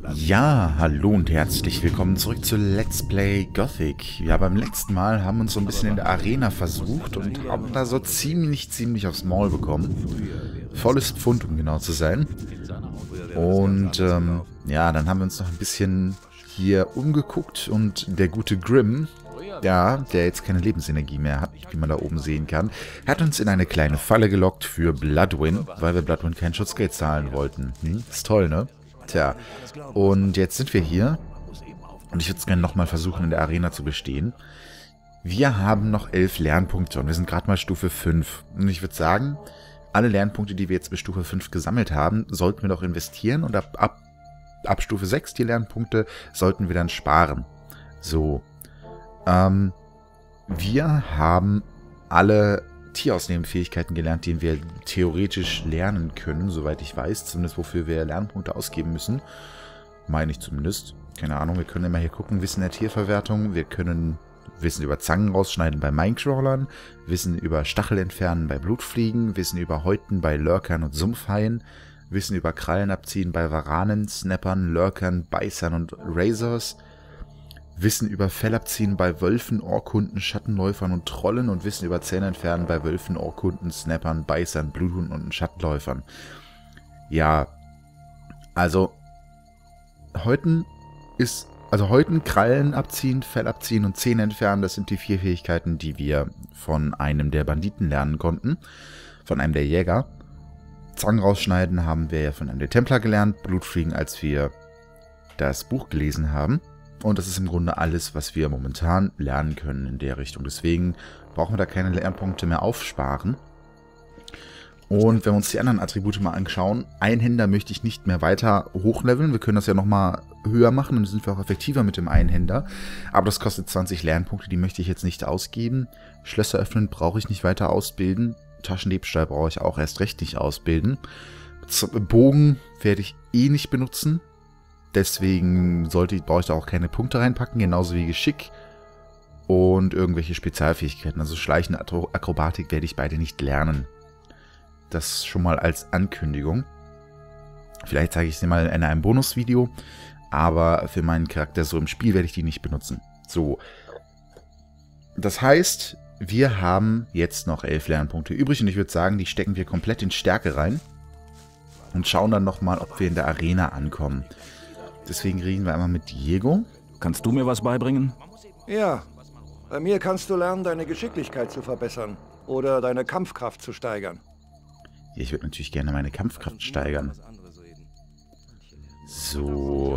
Ja, hallo und herzlich willkommen zurück zu Let's Play Gothic. Ja, beim letzten Mal haben wir uns so ein bisschen in der Arena versucht und haben da so ziemlich aufs Maul bekommen. Volles Pfund, um genau zu sein. Und ja, dann haben wir uns noch ein bisschen hier umgeguckt und der gute Grimm, ja, der jetzt keine Lebensenergie mehr hat, wie man da oben sehen kann, hat uns in eine kleine Falle gelockt für Bloodwyn, weil wir Bloodwyn kein Schutzgeld zahlen wollten. Ist toll, ne? Tja, und jetzt sind wir hier und ich würde es gerne nochmal versuchen, in der Arena zu bestehen. Wir haben noch 11 Lernpunkte und wir sind gerade mal Stufe 5. Und ich würde sagen, alle Lernpunkte, die wir jetzt bis Stufe 5 gesammelt haben, sollten wir noch investieren und ab Stufe 6 die Lernpunkte sollten wir dann sparen. So, wir haben alle Tierausnehmfähigkeiten gelernt, die wir theoretisch lernen können, soweit ich weiß. Zumindest wofür wir Lernpunkte ausgeben müssen. Meine ich zumindest. Keine Ahnung, wir können immer hier gucken. Wissen der Tierverwertung. Wir können Wissen über Zangen rausschneiden bei Minecrawlern. Wissen über Stachel entfernen bei Blutfliegen. Wissen über Häuten bei Lurkern und Sumpfhaien. Wissen über Krallen abziehen bei Varanen, Snappern, Lurkern, Beißern und Razors. Wissen über Fellabziehen bei Wölfen, Orkhunden, Schattenläufern und Trollen und Wissen über Zähne entfernen bei Wölfen, Orkhunden, Snappern, Beißern, Bluthunden und Schattenläufern. Ja, also Häuten, Krallen abziehen, Fell abziehen und Zähne entfernen, das sind die 4 Fähigkeiten, die wir von einem der Banditen lernen konnten, von einem der Jäger. Zangen rausschneiden haben wir ja von einem der Templer gelernt, Blutfliegen, als wir das Buch gelesen haben. Und das ist im Grunde alles, was wir momentan lernen können in der Richtung. Deswegen brauchen wir da keine Lernpunkte mehr aufsparen. Und wenn wir uns die anderen Attribute mal anschauen, Einhänder möchte ich nicht mehr weiter hochleveln. Wir können das ja nochmal höher machen, dann sind wir auch effektiver mit dem Einhänder. Aber das kostet 20 Lernpunkte, die möchte ich jetzt nicht ausgeben. Schlösser öffnen brauche ich nicht weiter ausbilden. Taschendiebstahl brauche ich auch erst recht nicht ausbilden. Bogen werde ich eh nicht benutzen. Deswegen brauche ich da auch keine Punkte reinpacken, genauso wie Geschick und irgendwelche Spezialfähigkeiten. Also Schleichen, Akrobatik werde ich beide nicht lernen. Das schon mal als Ankündigung. Vielleicht zeige ich sie mal in einem Bonusvideo, aber für meinen Charakter so im Spiel werde ich die nicht benutzen. So, das heißt, wir haben jetzt noch 11 Lernpunkte übrig und ich würde sagen, die stecken wir komplett in Stärke rein und schauen dann nochmal, ob wir in der Arena ankommen. Deswegen reden wir einmal mit Diego. Kannst du mir was beibringen? Ja, bei mir kannst du lernen, deine Geschicklichkeit zu verbessern oder deine Kampfkraft zu steigern. Ja, ich würde natürlich gerne meine Kampfkraft steigern. So.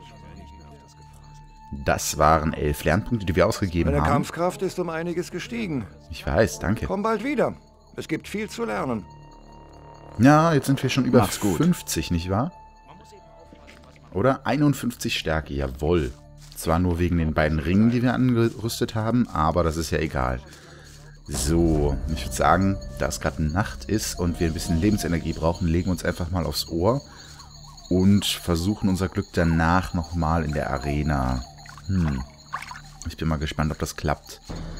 Das waren 11 Lernpunkte, die wir ausgegeben haben. Deine Kampfkraft ist um einiges gestiegen. Ich weiß, danke. Komm bald wieder. Es gibt viel zu lernen. Ja, jetzt sind wir schon über 50, nicht wahr? Oder? 51 Stärke, jawohl. Zwar nur wegen den beiden Ringen, die wir angerüstet haben, aber das ist ja egal. So, ich würde sagen, da es gerade Nacht ist und wir ein bisschen Lebensenergie brauchen, legen wir uns einfach mal aufs Ohr und versuchen unser Glück danach nochmal in der Arena. Ich bin mal gespannt, ob das klappt.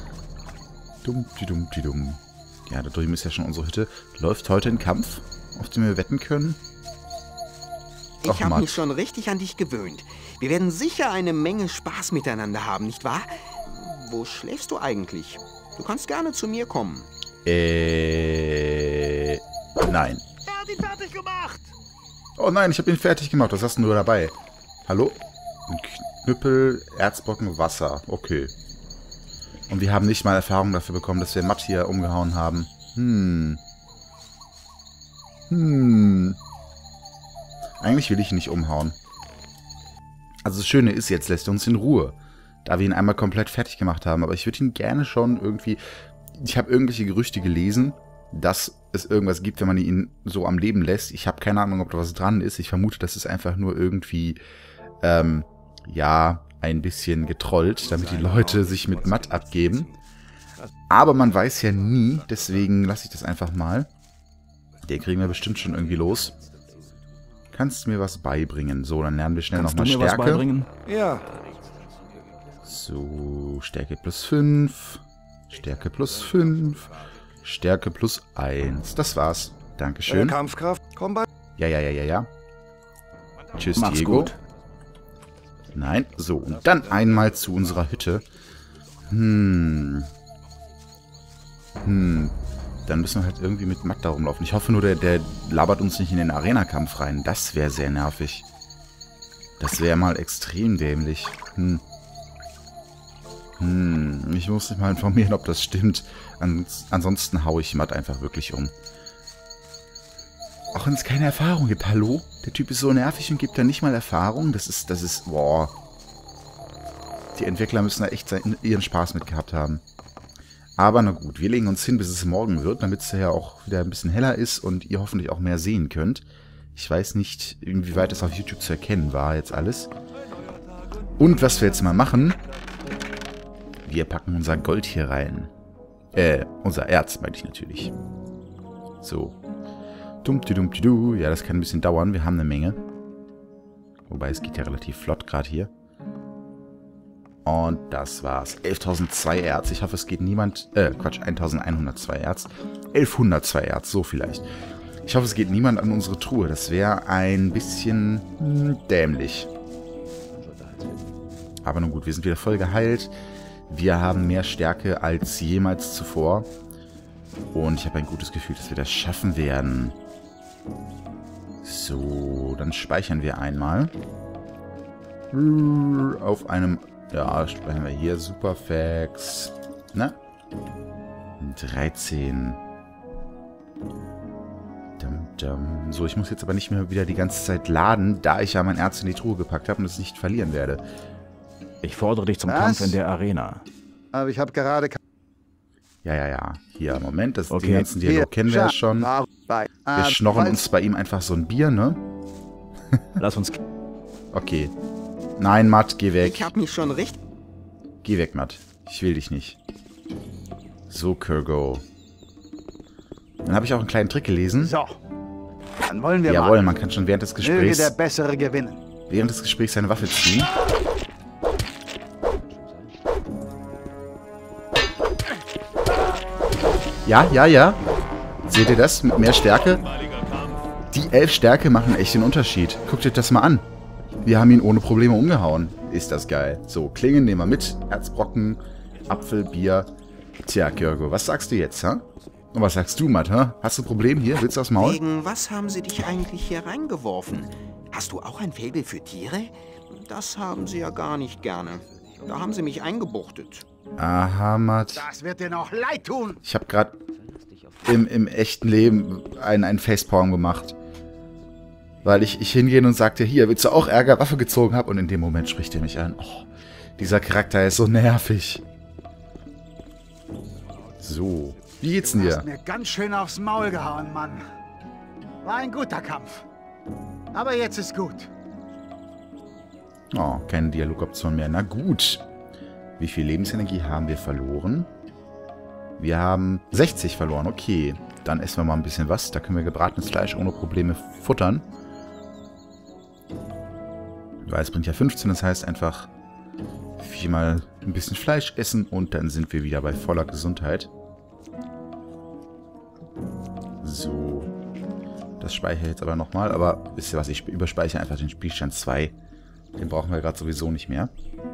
Dumm. Ja, da drüben ist ja schon unsere Hütte. Läuft heute ein Kampf, auf den wir wetten können? Ich habe mich schon richtig an dich gewöhnt. Wir werden sicher eine Menge Spaß miteinander haben, nicht wahr? Wo schläfst du eigentlich? Du kannst gerne zu mir kommen. Nein. Er hat ihn fertig gemacht! Oh nein, ich habe ihn fertig gemacht. Was hast du nur dabei? Hallo? Ein Knüppel, Erzbrocken, Wasser. Okay. Und wir haben nicht mal Erfahrung dafür bekommen, dass wir Matt hier umgehauen haben. Eigentlich will ich ihn nicht umhauen. Also das Schöne ist, jetzt lässt er uns in Ruhe. Da wir ihn einmal komplett fertig gemacht haben. Aber ich würde ihn gerne schon irgendwie... Ich habe irgendwelche Gerüchte gelesen, dass es irgendwas gibt, wenn man ihn so am Leben lässt. Ich habe keine Ahnung, ob da was dran ist. Ich vermute, das ist einfach nur irgendwie... ja, ein bisschen getrollt, damit die Leute sich mit Matt abgeben. Aber man weiß ja nie, deswegen lasse ich das einfach mal. Den kriegen wir bestimmt schon irgendwie los. Kannst du mir was beibringen? So, dann lernen wir schnell nochmal Stärke. Was beibringen? Ja. So, Stärke plus 5. Stärke plus 5. Stärke plus 1. Das war's. Dankeschön. Kampfkraft, komm bald. Ja. Tschüss, Mach's Diego. gut. Nein. So, und dann einmal zu unserer Hütte. Dann müssen wir halt irgendwie mit Matt da rumlaufen. Ich hoffe nur, der labert uns nicht in den Arena-Kampf rein. Das wäre sehr nervig. Das wäre mal extrem dämlich. Ich muss mich mal informieren, ob das stimmt. Ansonsten haue ich Matt einfach wirklich um. Auch wenn es keine Erfahrung gibt. Hallo? Der Typ ist so nervig und gibt da nicht mal Erfahrung. Das ist, boah. Die Entwickler müssen da echt ihren Spaß mit gehabt haben. Aber na gut, wir legen uns hin, bis es morgen wird, damit es ja auch wieder ein bisschen heller ist und ihr hoffentlich auch mehr sehen könnt. Ich weiß nicht, inwieweit es auf YouTube zu erkennen war jetzt alles. Und was wir jetzt mal machen, wir packen unser Gold hier rein. Unser Erz, meine ich natürlich. So. Dumpdi-dumpdi-du. Ja, das kann ein bisschen dauern. Wir haben eine Menge. Wobei, es geht ja relativ flott gerade hier. Und das war's. 11.002 Erz. Ich hoffe, es geht niemand... Quatsch, 1.102 Erz. 1.102 Erz, so vielleicht. Ich hoffe, es geht niemand an unsere Truhe. Das wäre ein bisschen dämlich. Aber nun gut, wir sind wieder voll geheilt. Wir haben mehr Stärke als jemals zuvor. Und ich habe ein gutes Gefühl, dass wir das schaffen werden. So, dann speichern wir einmal. Auf einem... Ja, speichern wir hier. Superfax. Na? 13. So, ich muss jetzt aber nicht mehr wieder die ganze Zeit laden, da ich ja mein Erz in die Truhe gepackt habe und es nicht verlieren werde. Ich fordere dich zum Kampf in der Arena. Aber ich habe gerade... Ja. Hier, Moment, den Okay. ganzen Dialog kennen wir ja schon. Wir schnorren uns bei ihm einfach so ein Bier, ne? Lass uns... Okay. Nein, Matt, geh weg. Ich hab mich schon richtig... Geh weg, Matt. Ich will dich nicht. So, Kurgo. Dann habe ich auch einen kleinen Trick gelesen. So, dann wollen wir Jawohl, mal. man kann schon während des Möge Gesprächs... der Bessere gewinnen. Während des Gesprächs seine Waffe ziehen. Ja. Seht ihr das? Mit mehr Stärke? Die 11 Stärke machen echt den Unterschied. Guckt euch das mal an. Wir haben ihn ohne Probleme umgehauen. Ist das geil. So, Klingen nehmen wir mit. Erzbrocken, Apfel, Bier. Tja, Kurgo, was sagst du jetzt, hä? Und was sagst du, Matt, hä? Hast du ein Problem hier? Willst du aufs Maul? Wegen was haben sie dich eigentlich hier reingeworfen? Hast du auch ein Faible für Tiere? Das haben sie ja gar nicht gerne. Da haben sie mich eingebuchtet. Aha, Matt. Das wird dir noch leid tun. Ich habe gerade im echten Leben einen Facepalm gemacht. Weil ich hingehen und sagte, hier, willst du auch Ärger, Waffe gezogen habe? Und in dem Moment spricht er mich an. Oh, dieser Charakter ist so nervig. So, wie geht's denn Du dir? hast mir ganz schön aufs Maul gehauen, Mann. War ein guter Kampf. Aber jetzt ist gut. Oh, keine Dialogoption mehr. Na gut. Wie viel Lebensenergie haben wir verloren? Wir haben 60 verloren. Okay, dann essen wir mal ein bisschen was. Da können wir gebratenes Fleisch ohne Probleme futtern. Weil es bringt ja 15, das heißt einfach viermal ein bisschen Fleisch essen und dann sind wir wieder bei voller Gesundheit. So. Das speichere ich jetzt aber nochmal. Aber wisst ihr was, ich überspeichere einfach den Spielstand 2. Den brauchen wir gerade sowieso nicht mehr.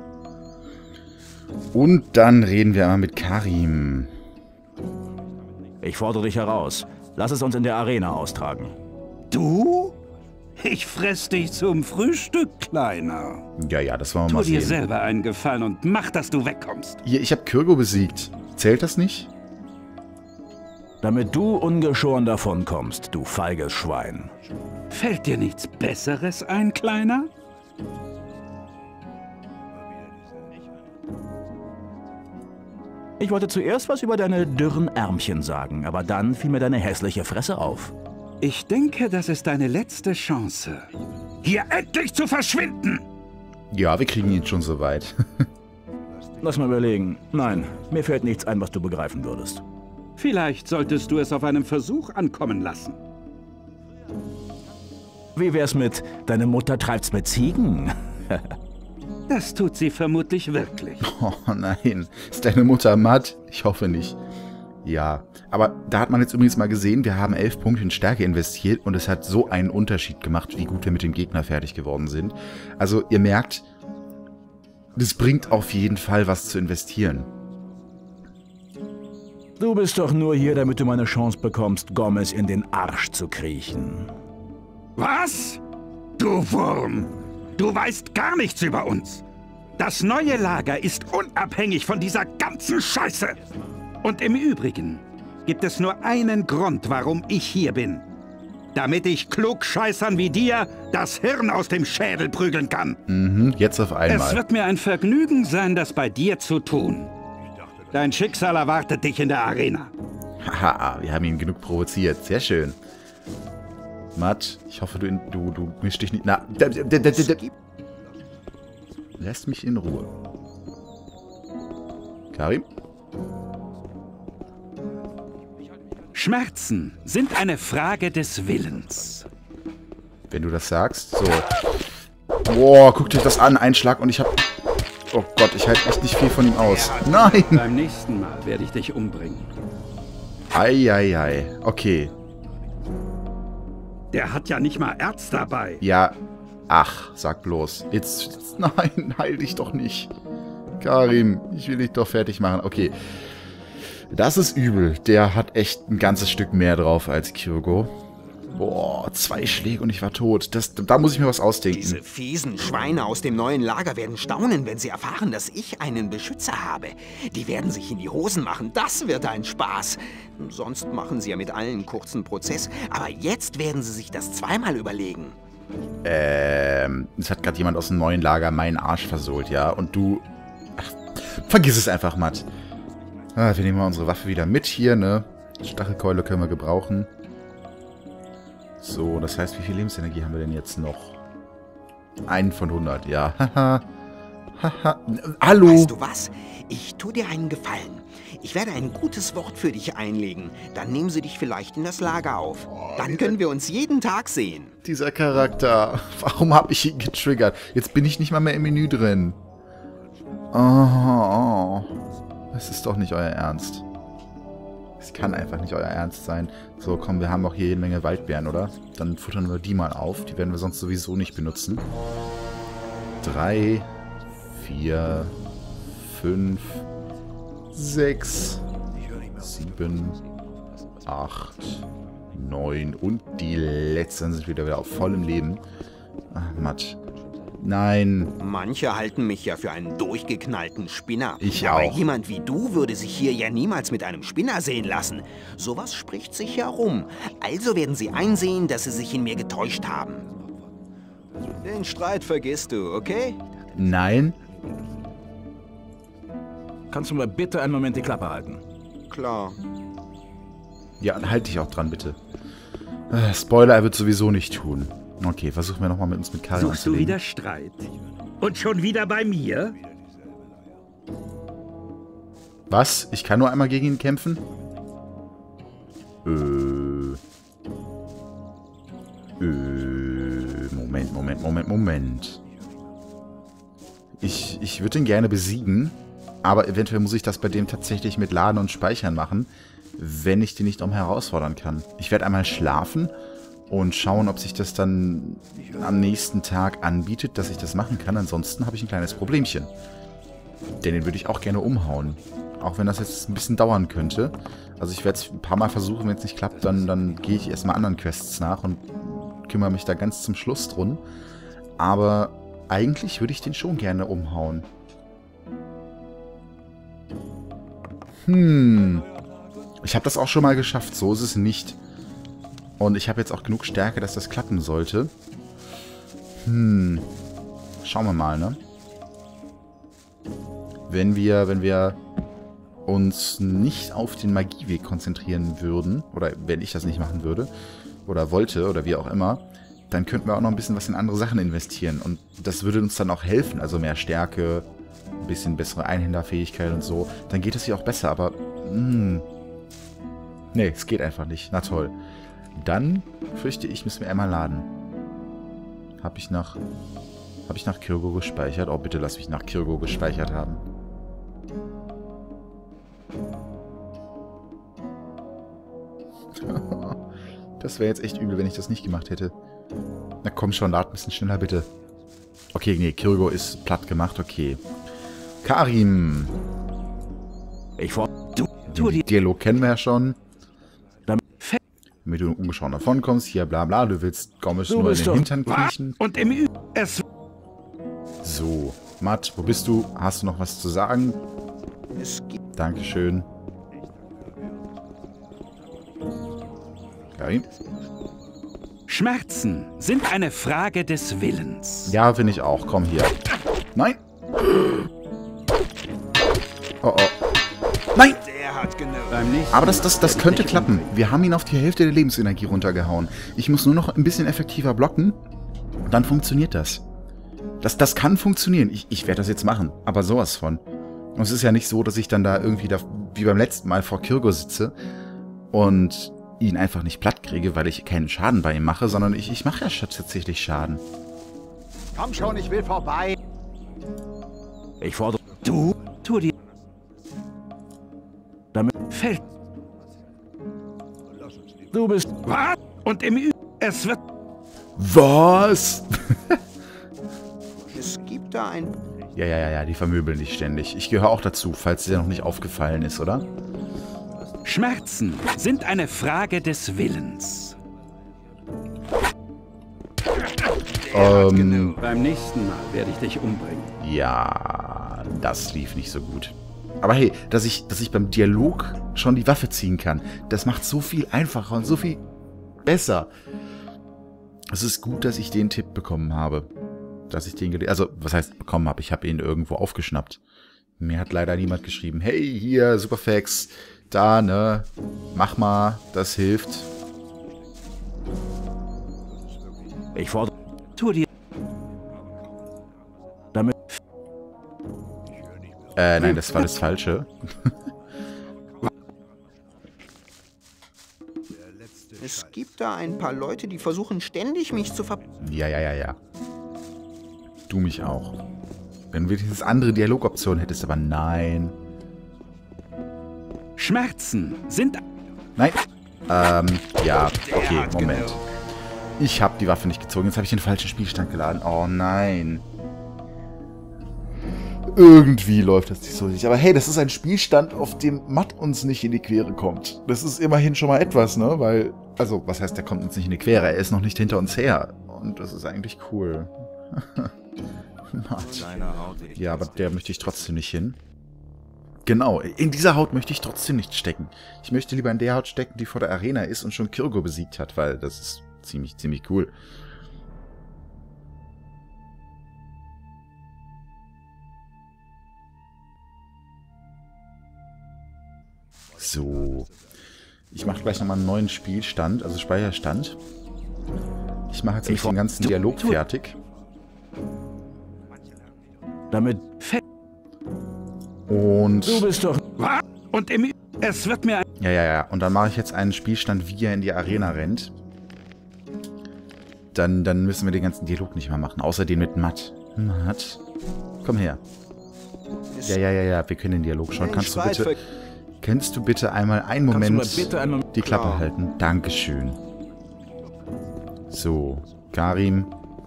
Und dann reden wir einmal mit Karim. Ich fordere dich heraus. Lass es uns in der Arena austragen. Du? Ich fress dich zum Frühstück, Kleiner. Ja, das wollen wir Tu mal dir sehen. selber einen Gefallen und mach, dass du wegkommst. Hier, ich habe Kurgo besiegt. Zählt das nicht? Damit du ungeschoren davonkommst, du feiges Schwein. Fällt dir nichts Besseres ein, Kleiner? Ich wollte zuerst was über deine dürren Ärmchen sagen, aber dann fiel mir deine hässliche Fresse auf. Ich denke, das ist deine letzte Chance, hier endlich zu verschwinden. Ja, wir kriegen ihn schon so weit. Lass mal überlegen. Nein, mir fällt nichts ein, was du begreifen würdest. Vielleicht solltest du es auf einem Versuch ankommen lassen. Wie wär's mit, deine Mutter treibt's mit Ziegen? Das tut sie vermutlich wirklich. Oh nein. Ist deine Mutter matt? Ich hoffe nicht. Ja, aber da hat man jetzt übrigens mal gesehen, wir haben 11 Punkte in Stärke investiert und es hat so einen Unterschied gemacht, wie gut wir mit dem Gegner fertig geworden sind. Also ihr merkt, das bringt auf jeden Fall was zu investieren. Du bist doch nur hier, damit du meine Chance bekommst, Gomez in den Arsch zu kriechen. Was? Du Wurm! Du weißt gar nichts über uns. Das neue Lager ist unabhängig von dieser ganzen Scheiße. Und im Übrigen gibt es nur einen Grund, warum ich hier bin. Damit ich Klugscheißern wie dir das Hirn aus dem Schädel prügeln kann. Mhm, jetzt auf einmal. Es wird mir ein Vergnügen sein, das bei dir zu tun. Dein Schicksal erwartet dich in der Arena. Haha, wir haben ihn genug provoziert. Sehr schön. Matt, ich hoffe, du mischst dich nicht... Na, lässt mich in Ruhe. Karim? Schmerzen sind eine Frage des Willens. Wenn du das sagst, so. Boah, guckt euch das an. Ein Schlag und ich hab... Oh Gott, ich halte echt nicht viel von ihm aus. Nein! Beim nächsten Mal werde ich dich umbringen. Eieiei. Okay. Der hat ja nicht mal Erz dabei. Ja. Ach, sag bloß. Jetzt... Nein, heil dich doch nicht. Karim, ich will dich doch fertig machen. Okay. Das ist übel. Der hat echt ein ganzes Stück mehr drauf als Kyogo. Boah, 2 Schläge und ich war tot. Da muss ich mir was ausdenken. Diese fiesen Schweine aus dem neuen Lager werden staunen, wenn sie erfahren, dass ich einen Beschützer habe. Die werden sich in die Hosen machen. Das wird ein Spaß. Sonst machen sie ja mit allen kurzen Prozess. Aber jetzt werden sie sich das zweimal überlegen. Es hat gerade jemand aus dem neuen Lager meinen Arsch versohlt, ja? Und du... Ach, vergiss es einfach, Matt. Ah, wir nehmen mal unsere Waffe wieder mit hier, ne? Stachelkeule können wir gebrauchen. So, das heißt, wie viel Lebensenergie haben wir denn jetzt noch? 1 von 100, ja. Haha. Haha. Hallo! Weißt du was? Ich tue dir einen Gefallen. Ich werde ein gutes Wort für dich einlegen. Dann nehmen sie dich vielleicht in das Lager auf. Dann können wir uns jeden Tag sehen. Dieser Charakter. Warum habe ich ihn getriggert? Jetzt bin ich nicht mal mehr im Menü drin. Oh. Das ist doch nicht euer Ernst. Es kann einfach nicht euer Ernst sein. So, komm, wir haben auch hier jede Menge Waldbeeren, oder? Dann futtern wir die mal auf. Die werden wir sonst sowieso nicht benutzen. 3, 4, 5, 6, 7, 8, 9 und die letzten sind wieder auf vollem Leben. Ach, Matt. Nein. Manche halten mich ja für einen durchgeknallten Spinner. Ich Aber auch. jemand wie du würde sich hier ja niemals mit einem Spinner sehen lassen. Sowas spricht sich herum. Also werden sie einsehen, dass sie sich in mir getäuscht haben. Den Streit vergisst du, okay? Nein. Kannst du mal bitte einen Moment die Klappe halten? Klar. Ja, halt dich auch dran, bitte. Spoiler, er wird sowieso nicht tun. Okay, versuchen wir nochmal mit uns mit Karim Suchst du wieder Streit? Und schon wieder bei mir? Was? Ich kann nur einmal gegen ihn kämpfen? Moment. Ich würde ihn gerne besiegen, aber eventuell muss ich das bei dem tatsächlich mit Laden und Speichern machen, wenn ich den nicht herausfordern kann. Ich werde einmal schlafen und schauen, ob sich das dann am nächsten Tag anbietet, dass ich das machen kann. Ansonsten habe ich ein kleines Problemchen. Denn den würde ich auch gerne umhauen. Auch wenn das jetzt ein bisschen dauern könnte. Also ich werde es ein paar Mal versuchen, wenn es nicht klappt, dann gehe ich erstmal anderen Quests nach und kümmere mich da ganz zum Schluss drum. Aber eigentlich würde ich den schon gerne umhauen. Ich habe das auch schon mal geschafft, so ist es nicht. Und ich habe jetzt auch genug Stärke, dass das klappen sollte. Schauen wir mal, ne? Wenn wir uns nicht auf den Magieweg konzentrieren würden, oder wenn ich das nicht machen würde, oder wollte, oder wie auch immer, dann könnten wir auch noch ein bisschen was in andere Sachen investieren. Und das würde uns dann auch helfen, also mehr Stärke, ein bisschen bessere Einhänderfähigkeit und so. Dann geht es hier auch besser, aber... Nee, es geht einfach nicht. Na toll. Dann fürchte ich, müssen wir einmal laden. Habe ich nach Kyogo gespeichert? Oh, bitte lass mich nach Kyogo gespeichert haben. Das wäre jetzt echt übel, wenn ich das nicht gemacht hätte. Na komm schon, lad ein bisschen schneller, bitte. Okay, nee, Kyogo ist platt gemacht, okay. Karim. Ich fordere... Den Dialog kennen wir ja schon. Damit du ungeschoren davon kommst, hier bla bla, du willst Gomes Du nur in bist den doch- Hintern kriechen. Und im Übrigen, es So, Matt, wo bist du? Hast du noch was zu sagen? Es gibt Dankeschön. Karim? Schmerzen sind eine Frage des Willens. Ja, finde ich auch. Komm hier. Nein! Oh oh. Nein! der hat genug. Aber das könnte klappen. Wir haben ihn auf die Hälfte der Lebensenergie runtergehauen. Ich muss nur noch ein bisschen effektiver blocken. Dann funktioniert das. Das kann funktionieren. Ich werde das jetzt machen. Aber sowas von. Und es ist ja nicht so, dass ich dann da irgendwie wie beim letzten Mal vor Kirgo sitze und ihn einfach nicht platt kriege, weil ich keinen Schaden bei ihm mache, sondern ich mache ja tatsächlich Schaden. Komm schon, ich will vorbei. Ich fordere... Du? Tu dir... Damit Fällt. du bist... Was? Und im Übrigen, es wird... Was? Es gibt da ein... Ja, die vermöbeln dich ständig. Ich gehöre auch dazu, falls dir noch nicht aufgefallen ist, oder? Schmerzen sind eine Frage des Willens. Beim nächsten Mal werde ich dich umbringen. Ja, das lief nicht so gut. Aber hey, dass ich beim Dialog schon die Waffe ziehen kann, das macht so viel einfacher und so viel besser. Es ist gut, dass ich den Tipp bekommen habe. Dass ich den also, was heißt bekommen habe? Ich habe ihn irgendwo aufgeschnappt. Mir hat leider niemand geschrieben, hey, hier, Superfax, da, ne, mach mal, das hilft. Ich fordere... Tu dir... Damit... Nein, das war das Falsche. Es gibt da ein paar Leute, die versuchen ständig, mich zu Ja. Du mich auch. Wenn du dieses andere Dialogoption hättest, aber nein. Schmerzen sind... Nein. Ja, okay, Moment. Ich habe die Waffe nicht gezogen, jetzt habe ich den falschen Spielstand geladen. Oh nein. Irgendwie läuft das nicht so richtig. Aber hey, das ist ein Spielstand, auf dem Matt uns nicht in die Quere kommt. Das ist immerhin schon mal etwas, ne? Weil, also, was heißt, der kommt uns nicht in die Quere? Er ist noch nicht hinter uns her. Und das ist eigentlich cool. Matt. Ja, aber der möchte ich trotzdem nicht hin. Genau, in dieser Haut möchte ich trotzdem nicht stecken. Ich möchte lieber in der Haut stecken, die vor der Arena ist und schon Kirgo besiegt hat, weil das ist ziemlich cool. So. Ich mache gleich nochmal einen neuen Spielstand, also Speicherstand. Ich mache jetzt nicht den ganzen Dialog fertig. Damit... Und... Du bist doch... Was? Und im Übrigen, es wird mir... Ja. Und dann mache ich jetzt einen Spielstand, wie er in die Arena rennt. Dann müssen wir den ganzen Dialog nicht mehr machen. Außer den mit Matt. Matt, komm her. Ja, wir können den Dialog schon. Kannst du bitte einmal einen Moment die Klappe halten? Dankeschön. So, Karim.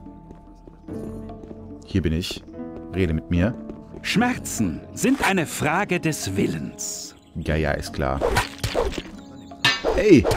Hier bin ich. Rede mit mir. Schmerzen sind eine Frage des Willens. Ja, ist klar. Ey!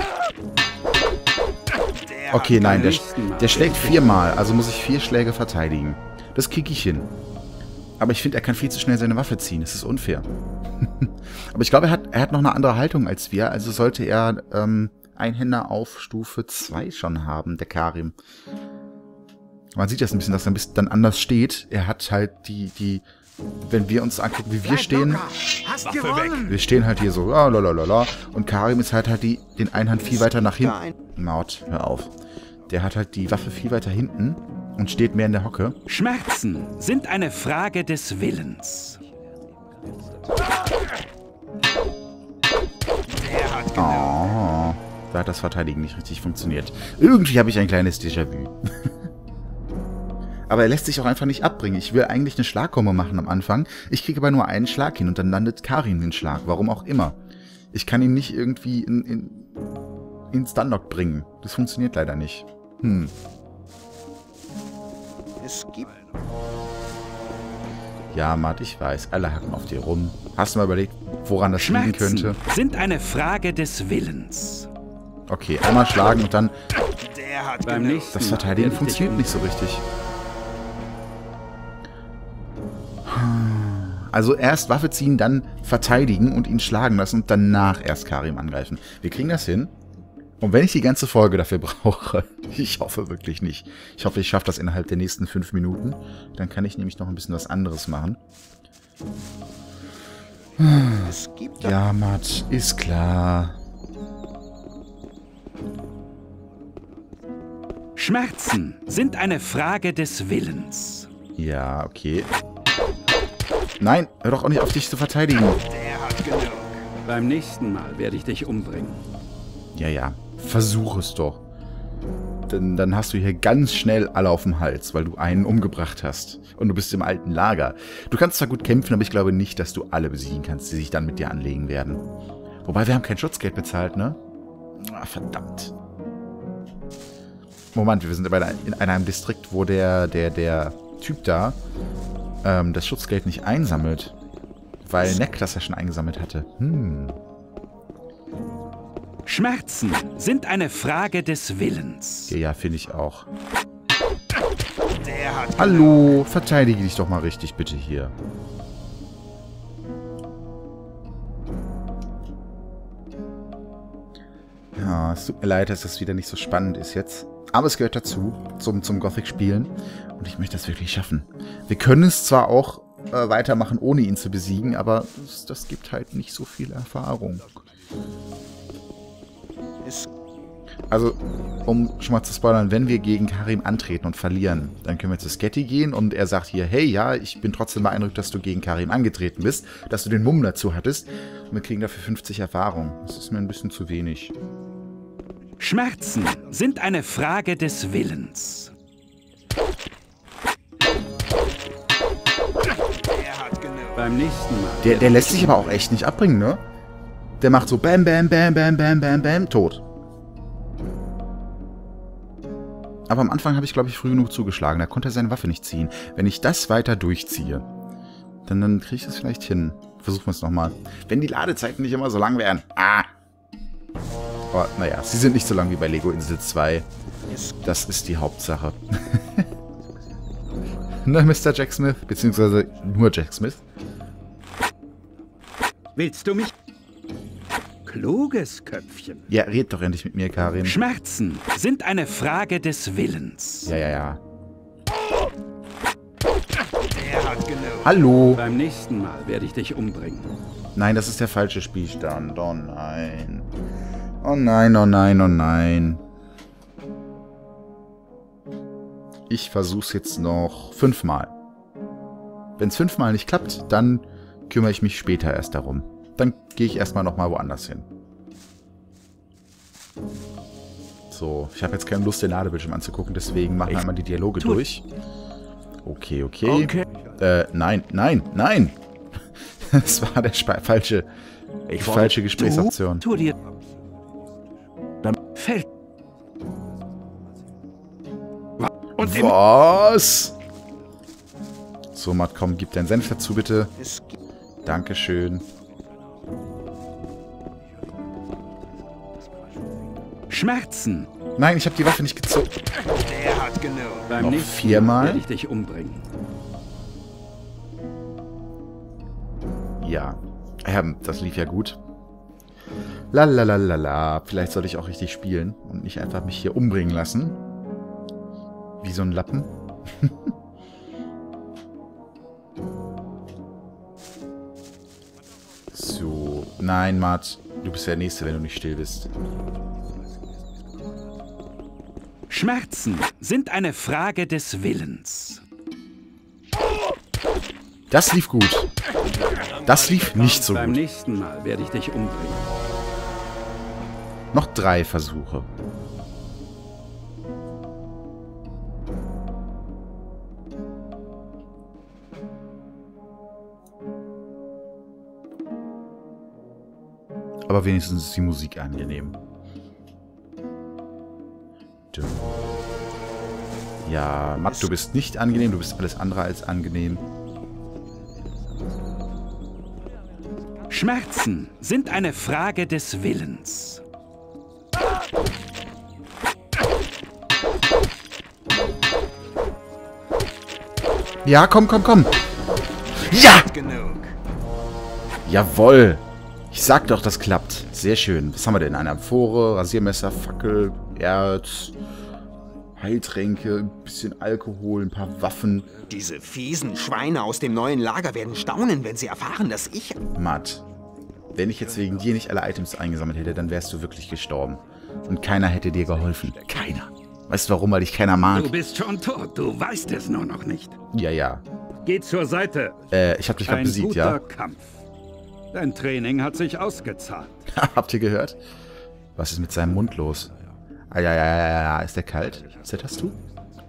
Okay, nein, der schlägt 4-mal, also muss ich 4 Schläge verteidigen. Das kriege ich hin. Aber ich finde, er kann viel zu schnell seine Waffe ziehen. Das ist unfair. Aber ich glaube, er hat noch eine andere Haltung als wir. Also sollte er Einhänder auf Stufe 2 schon haben, der Karim. Man sieht das ein bisschen, dass er dann anders steht. Er hat halt wenn wir uns angucken, wie wir stehen. Hast gewonnen. Wir stehen halt hier so, lalalala. Und Karim ist halt den Einhand viel weiter nach hinten. Maut, hör auf. Der hat halt die Waffe viel weiter hinten und steht mehr in der Hocke. Schmerzen sind eine Frage des Willens. Oh, da hat das Verteidigen nicht richtig funktioniert. Irgendwie habe ich ein kleines Déjà-vu. Aber er lässt sich auch einfach nicht abbringen. Ich will eigentlich eine Schlagkombo machen am Anfang. Ich kriege aber nur einen Schlag hin und dann landet Karim den Schlag. Warum auch immer. Ich kann ihn nicht irgendwie in Stunlock bringen. Das funktioniert leider nicht. Es gibt... Ja, Matt, ich weiß. Alle hacken auf dir rum. Hast du mal überlegt, woran das liegen Schmerzen könnte? sind eine Frage des Willens. Okay, einmal schlagen und dann... Der hat Beim genug. nächsten Das Mal Verteidigen werde ich dich funktioniert nicht so richtig. Also erst Waffe ziehen, dann verteidigen und ihn schlagen lassen und danach erst Karim angreifen. Wir kriegen das hin. Und wenn ich die ganze Folge dafür brauche, ich hoffe wirklich nicht. Ich hoffe, ich schaffe das innerhalb der nächsten 5 Minuten. Dann kann ich nämlich noch ein bisschen was anderes machen. Es gibt Ja, Matt, ist klar. Schmerzen sind eine Frage des Willens. Ja, okay. Nein, hör doch auch nicht auf, dich zu verteidigen. Der hat genug. Beim nächsten Mal werde ich dich umbringen. Ja, ja, versuch es doch. Denn dann hast du hier ganz schnell alle auf dem Hals, weil du einen umgebracht hast. Und du bist im alten Lager. Du kannst zwar gut kämpfen, aber ich glaube nicht, dass du alle besiegen kannst, die sich dann mit dir anlegen werden. Wobei, wir haben kein Schutzgeld bezahlt, ne? Ah, verdammt. Moment, wir sind aber in einem Distrikt, wo der Typ da das Schutzgeld nicht einsammelt. Weil Neck das ja schon eingesammelt hatte. Schmerzen sind eine Frage des Willens. Ja, finde ich auch. Der hat Hallo, verteidige dich doch mal richtig, bitte hier. Ja, es tut mir leid, dass das wieder nicht so spannend ist jetzt. Aber es gehört dazu, zum Gothic-Spielen. Und ich möchte das wirklich schaffen. Wir können es zwar auch weitermachen, ohne ihn zu besiegen, aber das gibt halt nicht so viel Erfahrung. Also, um schon mal zu spoilern, wenn wir gegen Karim antreten und verlieren, dann können wir zu Sketty gehen und er sagt hier, hey, ja, ich bin trotzdem beeindruckt, dass du gegen Karim angetreten bist, dass du den Mumm dazu hattest und wir kriegen dafür 50 Erfahrung. Das ist mir ein bisschen zu wenig. Schmerzen sind eine Frage des Willens. Der hat genug. Beim nächsten Mal. Der lässt sich aber auch echt nicht abbringen, ne? Der macht so bam, bam, bam, bam, bam, bam, bam, tot. Aber am Anfang habe ich, glaube ich, früh genug zugeschlagen. Da konnte er seine Waffe nicht ziehen. Wenn ich das weiter durchziehe, dann kriege ich das vielleicht hin. Versuchen wir es nochmal. Wenn die Ladezeiten nicht immer so lang wären. Ah! Aber naja, sie sind nicht so lang wie bei Lego Insel 2. Das ist die Hauptsache. Ne, Mr. Jack Smith? Beziehungsweise nur Jack Smith. Willst du mich? Kluges Köpfchen. Ja, red doch endlich mit mir, Karim. Schmerzen sind eine Frage des Willens. Ja. Der hat genug. Hallo. Beim nächsten Mal werde ich dich umbringen. Nein, das ist der falsche Spielstand. Oh nein. Oh nein, oh nein, oh nein. Ich versuch's jetzt noch 5-mal. Wenn es 5-mal nicht klappt, dann kümmere ich mich später erst darum. Dann gehe ich erstmal nochmal woanders hin. So, ich habe jetzt keine Lust, den Ladebildschirm anzugucken, deswegen machen wir einmal die Dialoge durch. Okay. Nein. Das war der falsche Gesprächsoption. Tu dir... Dann fällt... Und Was? So, Matt, komm, gib deinen Senf dazu, bitte. Es gibt Dankeschön. Schmerzen. Nein, ich habe die Waffe nicht gezogen. Der hat genug. Beim Noch nächsten 4-mal? Mal werde ich dich umbringen. Ja. Das lief ja gut. Lalalala. Vielleicht sollte ich auch richtig spielen und nicht einfach mich hier umbringen lassen. Wie so ein Lappen. So. Nein, Matt. Du bist der Nächste, wenn du nicht still bist. Schmerzen sind eine Frage des Willens. Das lief gut. Das lief nicht so Beim gut. nächsten Mal werde ich dich umbringen. Noch 3 Versuche. Aber wenigstens ist die Musik angenehm. Ja, Matt, du bist nicht angenehm, du bist alles andere als angenehm. Schmerzen sind eine Frage des Willens. Ja, komm, komm, komm. Ja! Genug. Jawohl. Ich sag doch, das klappt. Sehr schön. Was haben wir denn? Eine Amphore, Rasiermesser, Fackel, Erz, Heiltränke, ein bisschen Alkohol, ein paar Waffen. Diese fiesen Schweine aus dem neuen Lager werden staunen, wenn sie erfahren, dass ich... Matt, wenn ich jetzt wegen dir nicht alle Items eingesammelt hätte, dann wärst du wirklich gestorben. Und keiner hätte dir geholfen. Keiner. Weißt du warum? Weil dich keiner mag. Du bist schon tot, du weißt es nur noch nicht. Ja, ja. Geh zur Seite. Ich hab dich gerade besiegt, ja. Ein guter Kampf. Dein Training hat sich ausgezahlt. Habt ihr gehört? Was ist mit seinem Mund los? Ah, ja. Ist der kalt? Zitterst du?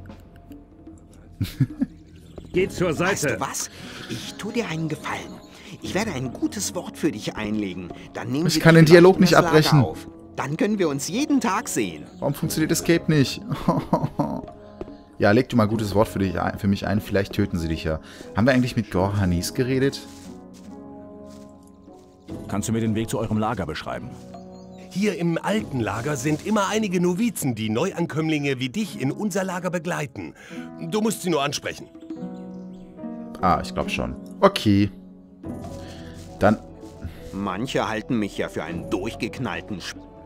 Geh zur Seite. Weißt du was? Ich tue dir einen Gefallen. Ich werde ein gutes Wort für dich einlegen. Dann nehmen Ich kann den Dialog nicht abbrechen. Auf. Dann können wir uns jeden Tag sehen. Warum funktioniert Escape nicht? Ja, leg du mal ein gutes Wort für mich ein. Vielleicht töten sie dich ja. Haben wir eigentlich mit Gorhanis geredet? Kannst du mir den Weg zu eurem Lager beschreiben? Hier im alten Lager sind immer einige Novizen, die Neuankömmlinge wie dich in unser Lager begleiten. Du musst sie nur ansprechen. Ah, ich glaube schon. Okay. Dann... Manche halten mich ja für einen durchgeknallten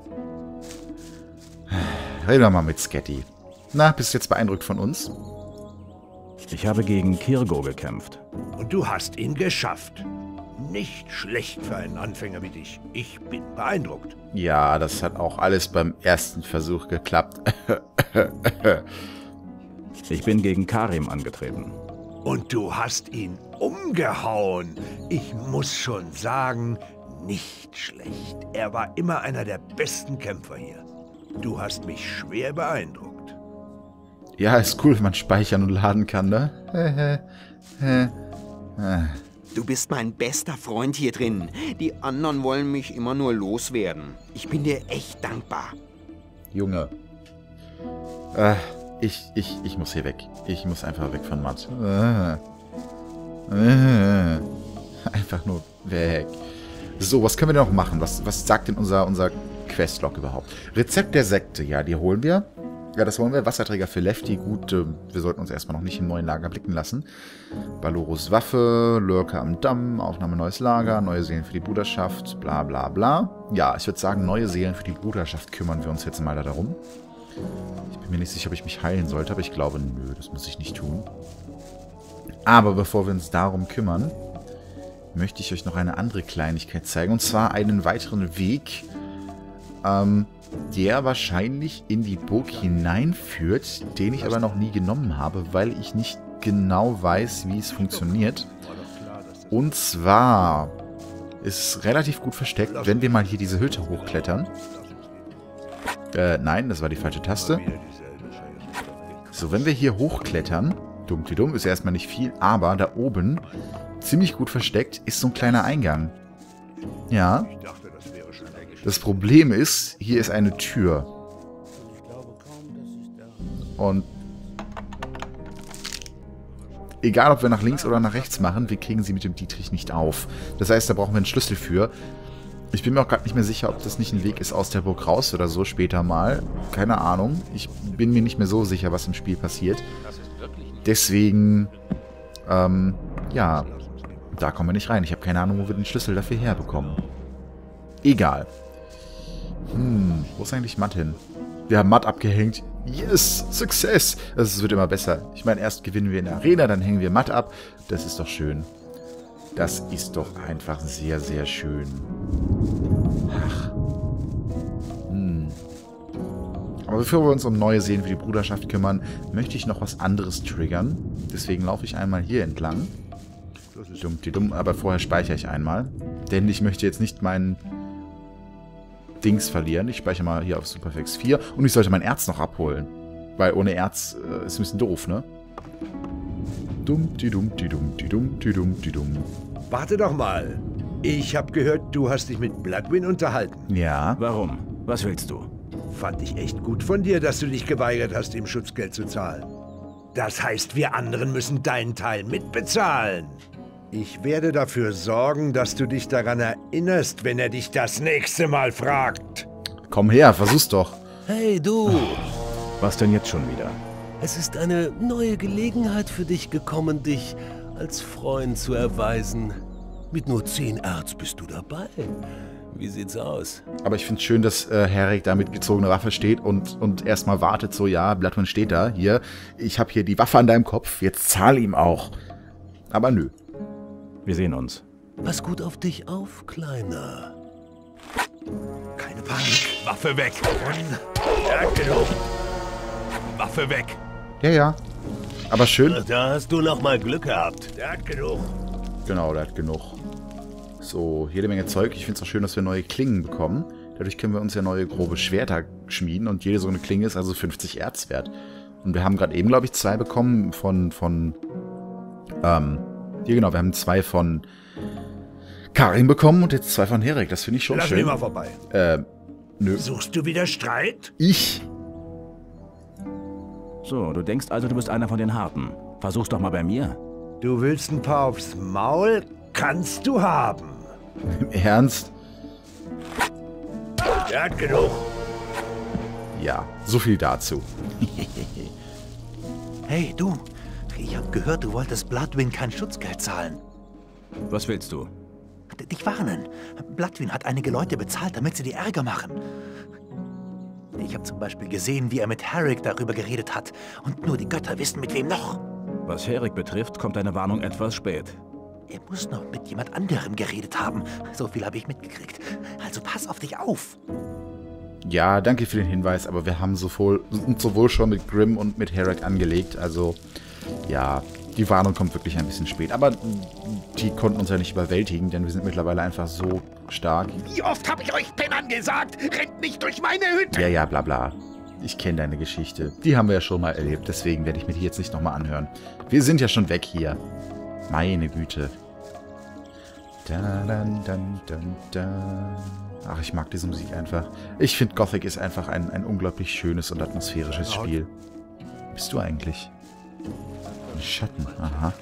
Reden wir mal mit Sketty. Na, bist du jetzt beeindruckt von uns? Ich habe gegen Kirgo gekämpft. Und du hast ihn geschafft. Nicht schlecht für einen Anfänger wie dich. Ich bin beeindruckt. Ja, das hat auch alles beim ersten Versuch geklappt. Ich bin gegen Karim angetreten. Und du hast ihn umgehauen. Ich muss schon sagen, nicht schlecht. Er war immer einer der besten Kämpfer hier. Du hast mich schwer beeindruckt. Ja, ist cool, wenn man speichern und laden kann, ne? Du bist mein bester Freund hier drin. Die anderen wollen mich immer nur loswerden. Ich bin dir echt dankbar. Junge. Ich muss hier weg. Ich muss einfach weg von Matt. Einfach nur weg. So, was können wir denn noch machen? Was sagt denn unser Questlog überhaupt? Rezept der Sekte, ja, die holen wir. Ja, das wollen wir. Wasserträger für Lefty. Gut, wir sollten uns erstmal noch nicht im neuen Lager blicken lassen. Balorus Waffe, Lurker am Damm, Aufnahme neues Lager, neue Seelen für die Bruderschaft, bla bla bla. Ja, ich würde sagen, neue Seelen für die Bruderschaft kümmern wir uns jetzt mal darum. Ich bin mir nicht sicher, ob ich mich heilen sollte, aber ich glaube, nö, das muss ich nicht tun. Aber bevor wir uns darum kümmern, möchte ich euch noch eine andere Kleinigkeit zeigen. Und zwar einen weiteren Weg, der wahrscheinlich in die Burg hineinführt, den ich aber noch nie genommen habe, weil ich nicht genau weiß, wie es funktioniert. Und zwar ist es relativ gut versteckt, wenn wir mal hier diese Hütte hochklettern. Nein, das war die falsche Taste. So, wenn wir hier hochklettern, dumm, ist ja erstmal nicht viel, aber da oben, ziemlich gut versteckt, ist so ein kleiner Eingang. Ja. Das Problem ist, hier ist eine Tür. Und egal, ob wir nach links oder nach rechts machen, wir kriegen sie mit dem Dietrich nicht auf. Das heißt, da brauchen wir einen Schlüssel für. Ich bin mir auch gerade nicht mehr sicher, ob das nicht ein Weg ist aus der Burg raus oder so später mal. Keine Ahnung. Ich bin mir nicht mehr so sicher, was im Spiel passiert. Deswegen, ja, da kommen wir nicht rein. Ich habe keine Ahnung, wo wir den Schlüssel dafür herbekommen. Egal. Wo ist eigentlich Matt hin? Wir haben Matt abgehängt. Yes, Success. Es wird immer besser. Ich meine, erst gewinnen wir in der Arena, dann hängen wir Matt ab. Das ist doch schön. Das ist doch einfach sehr, sehr schön. Ach. Aber bevor wir uns um neue Seelen für die Bruderschaft kümmern, möchte ich noch was anderes triggern. Deswegen laufe ich einmal hier entlang. Dumm, aber vorher speichere ich einmal. Denn ich möchte jetzt nicht meinen Dings verlieren. Ich speichere mal hier auf Superflex 4. Und ich sollte mein Erz noch abholen. Weil ohne Erz ist ein bisschen doof, ne? Dumm. Warte doch mal. Ich habe gehört, du hast dich mit Bloodwyn unterhalten. Ja. Warum? Was willst du? Fand ich echt gut von dir, dass du dich geweigert hast, ihm Schutzgeld zu zahlen. Das heißt, wir anderen müssen deinen Teil mitbezahlen. Ich werde dafür sorgen, dass du dich daran erinnerst, wenn er dich das nächste Mal fragt. Komm her, versuch's doch. Hey, du! Was denn jetzt schon wieder? Es ist eine neue Gelegenheit für dich gekommen, dich als Freund zu erweisen. Mit nur 10 Erz bist du dabei. Wie sieht's aus? Aber ich find's schön, dass Herrick da mit gezogener Waffe steht und erstmal wartet, so, ja, Bloodwind steht da, hier, ich habe hier die Waffe an deinem Kopf, jetzt zahl ihm auch. Aber nö. Wir sehen uns. Pass gut auf dich auf, Kleiner. Keine Panik. Waffe weg! Ja, genug. Waffe weg! Ja. Aber schön. Da hast du noch mal Glück gehabt. Der hat genug. Genau, der hat genug. So, jede Menge Zeug. Ich finde es auch schön, dass wir neue Klingen bekommen. Dadurch können wir uns ja neue grobe Schwerter schmieden und jede so eine Klinge ist also 50 Erz wert. Und wir haben gerade eben, glaube ich, 2 bekommen hier genau, wir haben 2 von Karin bekommen und jetzt 2 von Herrick. Das finde ich schon Lass schön. mich mal vorbei. Nö. Suchst du wieder Streit? Ich? So, du denkst also, du bist einer von den Harten. Versuch's doch mal bei mir. Du willst ein paar aufs Maul? Kannst du haben. Im Ernst? Der hat genug. Ja, so viel dazu. Hey, du. Ich hab gehört, du wolltest Bloodwind kein Schutzgeld zahlen. Was willst du? Dich warnen. Bloodwind hat einige Leute bezahlt, damit sie dir Ärger machen. Ich habe zum Beispiel gesehen, wie er mit Herrick darüber geredet hat. Und nur die Götter wissen, mit wem noch. Was Herrick betrifft, kommt deine Warnung etwas spät. Er muss noch mit jemand anderem geredet haben. So viel habe ich mitgekriegt. Also pass auf dich auf. Ja, danke für den Hinweis, aber wir haben sowohl schon mit Grimm und mit Herrick angelegt, also ja, die Warnung kommt wirklich ein bisschen spät. Aber die konnten uns ja nicht überwältigen, denn wir sind mittlerweile einfach so stark. Wie oft habe ich euch Pennern gesagt, rennt nicht durch meine Hütte! Ja, bla bla. Ich kenne deine Geschichte. Die haben wir ja schon mal erlebt, deswegen werde ich mir die jetzt nicht nochmal anhören. Wir sind ja schon weg hier. Meine Güte. Ach, ich mag diese Musik einfach. Ich finde, Gothic ist einfach ein unglaublich schönes und atmosphärisches Spiel. Bist du eigentlich? Ein Schatten, aha.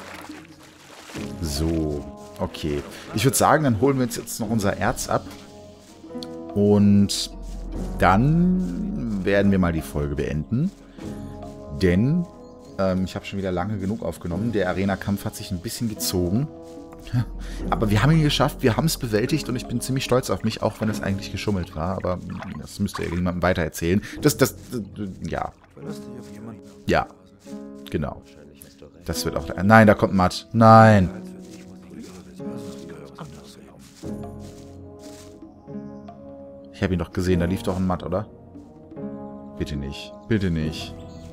So, okay. Ich würde sagen, dann holen wir uns jetzt noch unser Erz ab. Und dann werden wir mal die Folge beenden. Denn ich habe schon wieder lange genug aufgenommen. Der Arena-Kampf hat sich ein bisschen gezogen. Aber wir haben ihn geschafft, wir haben es bewältigt und ich bin ziemlich stolz auf mich, auch wenn es eigentlich geschummelt war. Aber das müsst ihr jemandem weitererzählen. Ja. Ja, genau. Das wird auch... Nein, da kommt Matt. Nein. Ich habe ihn doch gesehen, da lief doch ein Matt, oder? Bitte nicht. Bitte nicht.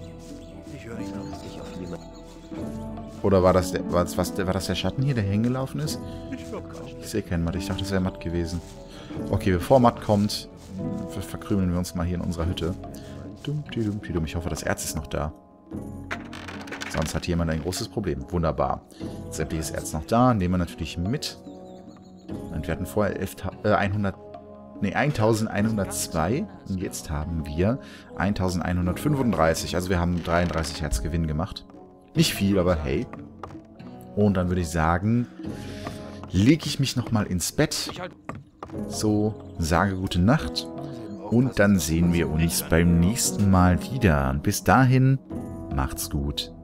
Oder war das der Schatten hier, der hängen gelaufen ist? Ich sehe keinen Matt. Ich dachte, das wäre Matt gewesen. Okay, bevor Matt kommt, verkrümeln wir uns mal hier in unserer Hütte. Ich hoffe, das Erz ist noch da. Sonst hat jemand ein großes Problem. Wunderbar. Sämtliches Erz noch da. Nehmen wir natürlich mit. Und wir hatten vorher 1102. Und jetzt haben wir 1135. Also wir haben 33 Herz Gewinn gemacht. Nicht viel, aber hey. Und dann würde ich sagen, lege ich mich nochmal ins Bett. So, sage gute Nacht. Und dann sehen wir uns beim nächsten Mal wieder. Und bis dahin, macht's gut.